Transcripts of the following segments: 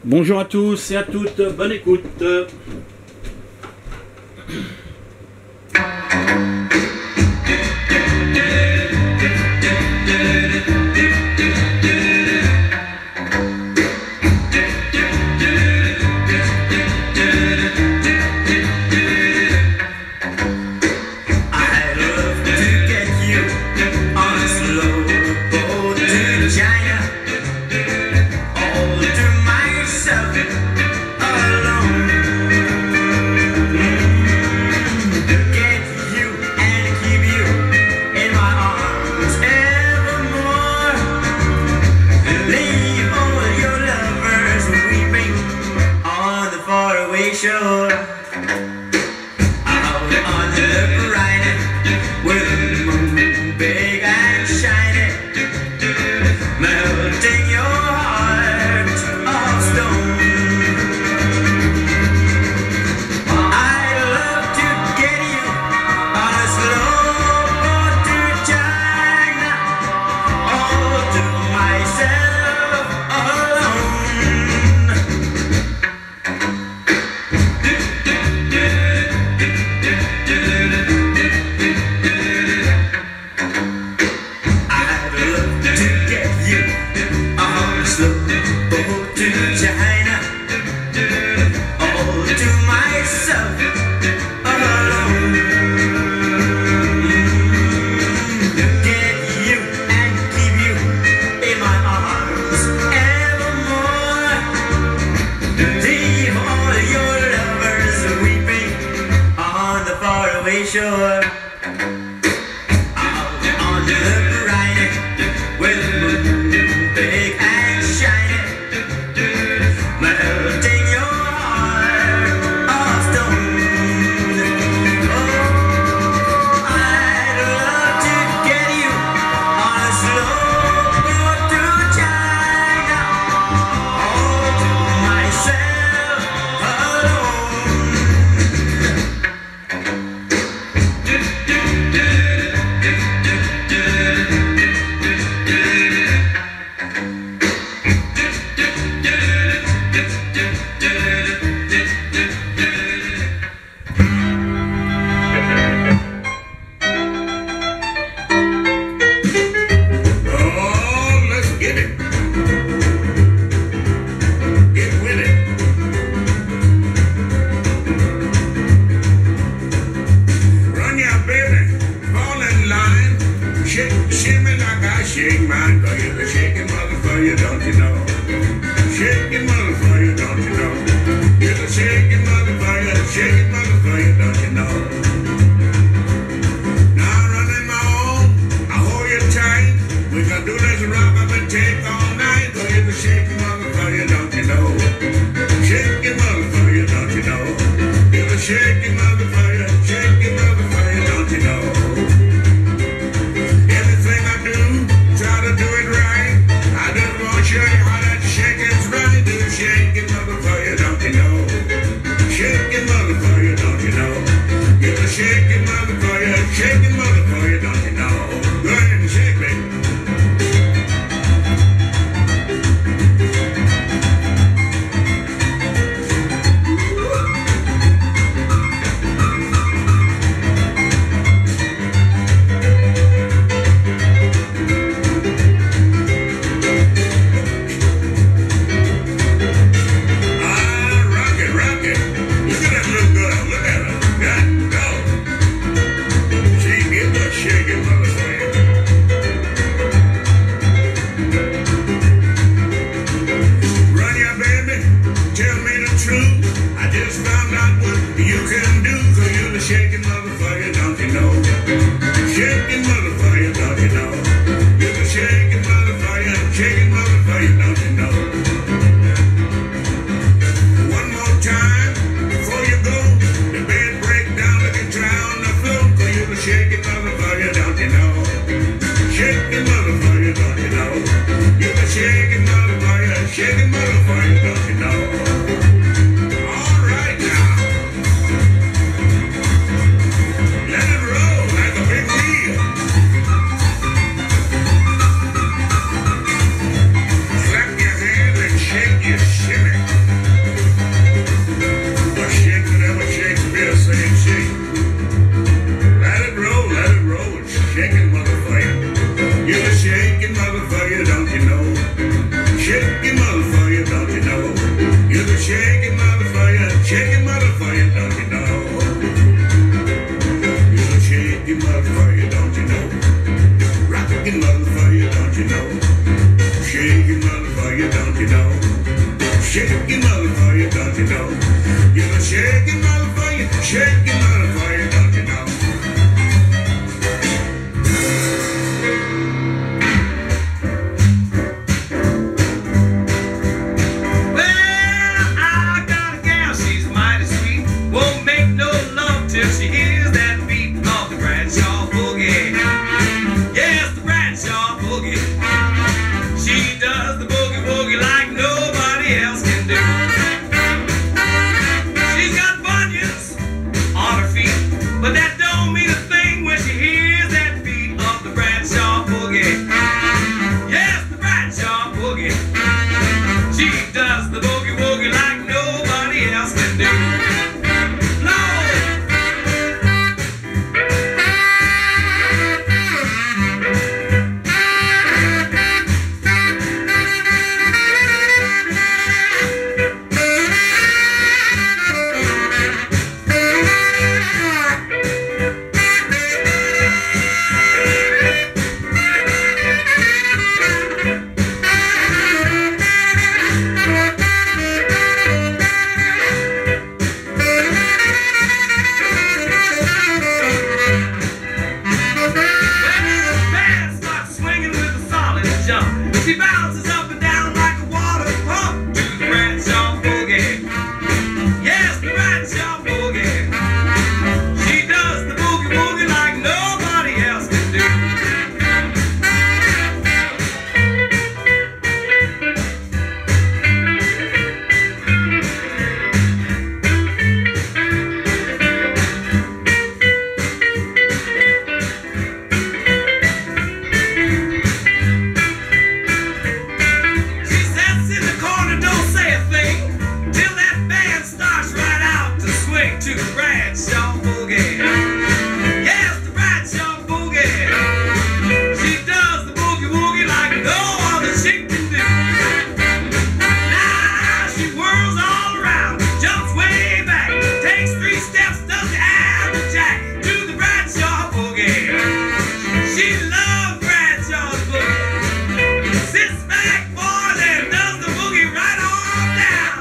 Bonjour à tous et à toutes, bonne écoute. Shore, out on the brine, with the moon big and shiny, melting your heart of stone. I'd love to get you on a slow boat to China, all to myself alone. China, all to myself alone. Get you and keep you in my arms evermore. Leave all your lovers weeping on the faraway shore. Out on the brine, with the moon big and shiny, melting your heart of stone. Oh, I'd love to get you on a slow boat to China, all to myself shimmy like I shake mine, 'cause you're the shaking motherfucker, don't you know? Shaking motherfucker, don't you know? You're the shaking motherfucker, don't you know? Now I'm running my own, I hold you tight. We can do this rock up and take all night, 'cause you're the shaking motherfucker, don't you know? Shaking motherfucker, don't you know? You're the shaking motherfucker, don't you know? Try to do it right. I just want to show you how that shaking's right. Do the shaking motherfucker, don't you know? Shaking motherfucker, don't you know? You're the shaking motherfucker, don't you know? Go ahead and shake me. Shaking motherfucker, don't you know? Shaking motherfucker, don't you know? You're the shaking motherfucker, don't you know? One more time before you go, the bed break down like a try on the floor, 'cause you're the shaking motherfucker, don't you know? Shaking motherfucker, don't you know? You're the shaking motherfucker, don't you know? All right now. Let it roll like a big wheel. Clap your hands and shake your shimmy. Shake your motherfucker, don't you know? You're the shaky motherfucker, don't you know? You're the shaky motherfucker, don't you know? Rockin' motherfucker, don't you know? Shaky motherfucker, don't you know? Shaky motherfucker, don't you know? You're the shaky motherfucker, don't you know? She hears that beat of the Bradshaw Boogie. Yes, the Bradshaw Boogie. She does the boogie woogie like nobody else can do. She's got bunions on her feet, but that don't mean a thing when she hears that beat of the Bradshaw Boogie. Yes, the Bradshaw Boogie. She does the boogie woogie like nobody else can do. She bounces up and down like a water pump to the Bradshaw Boogie. Yes, the Bradshaw Boogie. She does the boogie woogie like nobody else can do. To the Bradshaw Boogie. Yes, the Bradshaw Boogie. She does the boogie woogie like no other chick can do. Now she whirls all around, jumps way back, takes 3 steps, does the Applejack to the Bradshaw Boogie. She loves Bradshaw's boogie. Sits back, boys, and does the boogie right on down.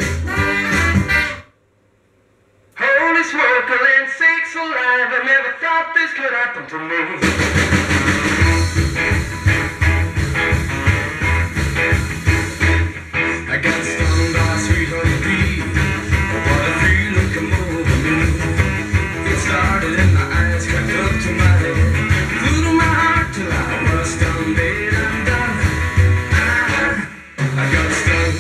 Holy smoke, a land sakes alive, I never thought this could happen to me. I got stung by 300 bees, what a feeling come over me. It started in my eyes, crept up to my head, flew to my heart till I was done, dead and done. I got stung.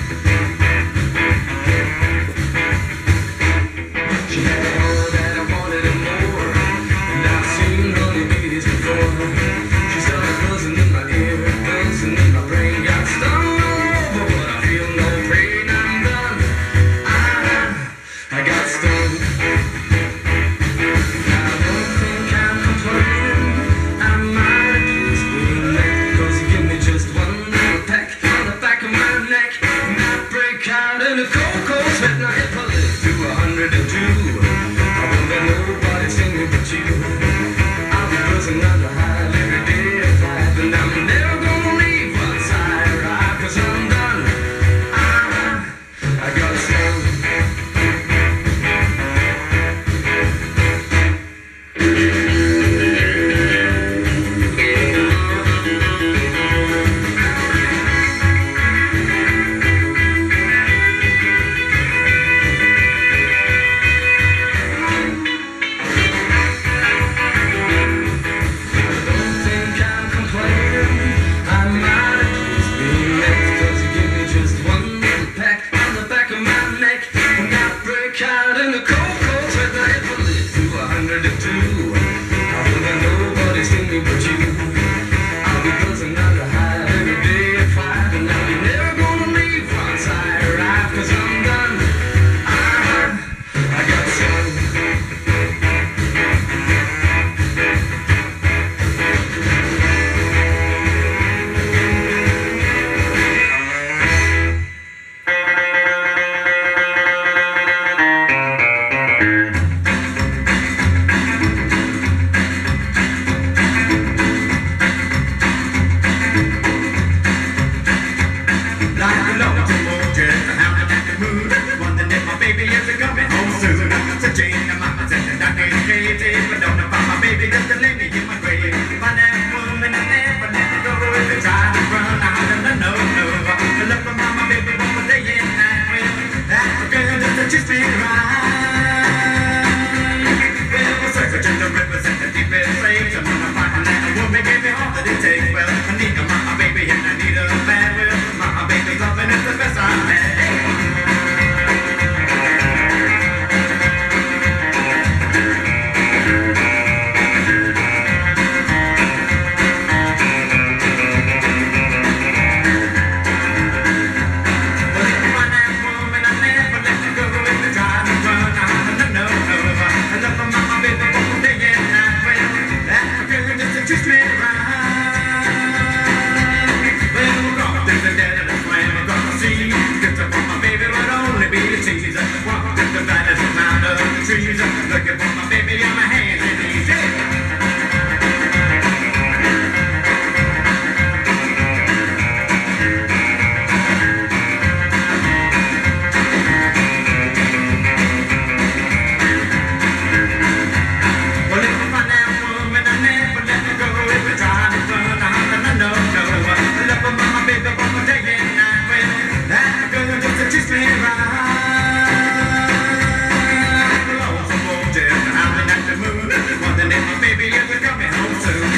She had all that I wanted and more, and I've seen honeybees before. She started buzzing in my ear, dancing in my brain, got stung all over, but I feel no pain, I'm done. I got stung. I don't think I'm complaining, I might have just been late, 'cause you give me just one little peck on the back of my neck, and I break out in a cold, cold sweat, and I hit my lips to 102. I won't let nobody sing me but you. I'll be buzzing on the high every day of life, and I'm never gonna leave one side right, 'cause I'm done. I got stung. and it's the best I've had. Twist me around. Well, we're gonna dip the dead of the flame. We're gonna see. Get up on my baby, would only be a tease. Walk up the baddest round of the trees. Looking for my baby on my hands and knees. Well, if I find that woman, I never let her go. Every time it's fun, no. I love her, my baby, for my day and night. Well, that girl just to twist me around. Along some old jail, howling at the moon. Wondering if my baby ever coming home soon.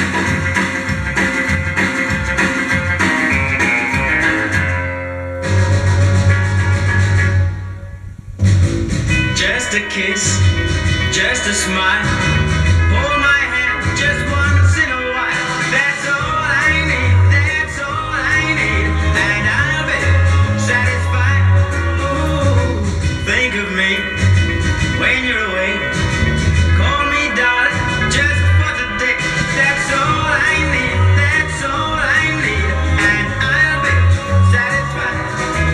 Just a kiss, just a smile. Hold my hand just once in a while. That's all I need, that's all I need. And I'll be satisfied. Ooh, think of me when you're away. Call me darling, just for today. That's all I need, that's all I need. And I'll be satisfied.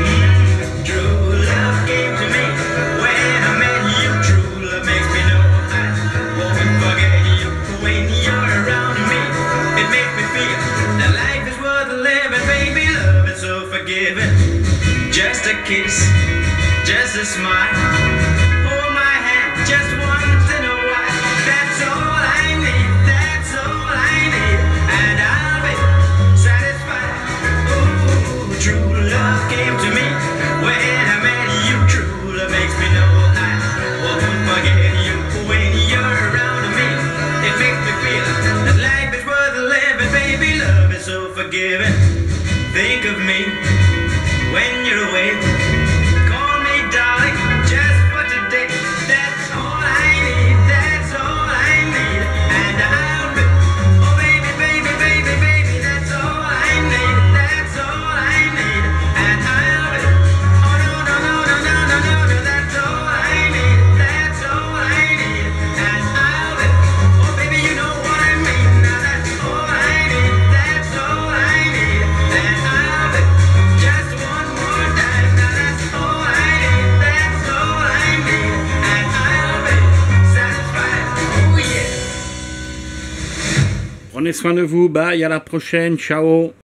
True love came to me when I met you. True love makes me know I won't forget you when you're around me. It makes me feel that life is worth living, baby. Love is so forgiving. Just a kiss, just a smile. Hold my hand just once in a while. That's all I need, that's all I need. And I'll be satisfied. Ooh, true love came to me when I met you. True love makes me know I won't forget you when you're around me. It makes me feel that life is worth living, baby. Love is so forgiving. Think of me when you're away. Call me darling, just for today. That's all I need, that's all I need. And I'll be, oh baby, baby, baby, baby, that's all I need, that's all I need. And I'll be, oh no, no, no, no, no, no, no, no, that's all I need, that's all I need. And I'll be, oh baby, you know what I mean. Now that's all I need, that's all I need. And I'll be, just one more time. Now that's all I need, that's all I need. And I'll be satisfied. Oh yeah. Prenez soin de vous, bye, à la prochaine, ciao.